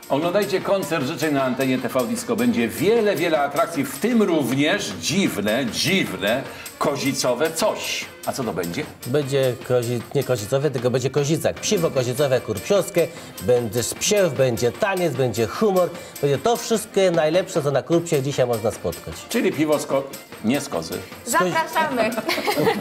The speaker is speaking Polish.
Oglądajcie koncert życzeń na antenie TV Disco. Będzie wiele atrakcji, w tym również dziwne, kozicowe coś. A co to będzie? Będzie nie kozicowe, tylko będzie kozicak. Psiwo kozicowe, kurpsiowskie, będzie spsiew, będzie taniec, będzie humor. Będzie to wszystko najlepsze, co na Kurpsie dzisiaj można spotkać. Czyli piwo nie z kozy. Zapraszamy.